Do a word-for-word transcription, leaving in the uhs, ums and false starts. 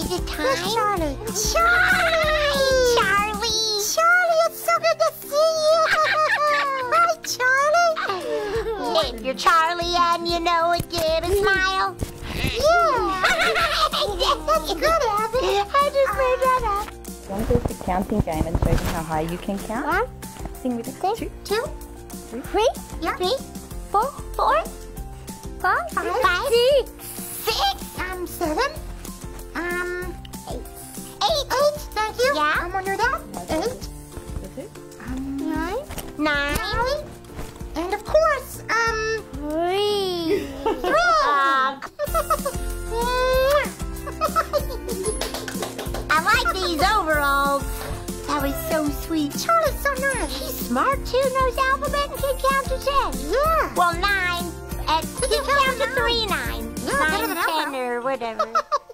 Is it time? Where's Charlie? Charlie! Charlie! Charlie, it's so good to see you. Hi, Charlie. If you're Charlie and you know it, give a smile. Yeah. That's good, Abby. I just made that up. You want to do the counting game and show them how high you can count? One, Sing with us. Two, two, three, three, Yeah. three, Four, four, five, five, five, six, six, um, seven, um, eight. eight, eight, thank you. Yeah. I'm under that. Eight, that's it. um, nine, Nine. nine, and of course, um, Three. three. Uh, I like these overalls. That was so sweet. Charlie's so nice. He's smart too, knows alphabet and can count to ten. Yeah. Well, nine. At, he can count to three nine. Yeah, better nine, than ten, Elmo. or whatever.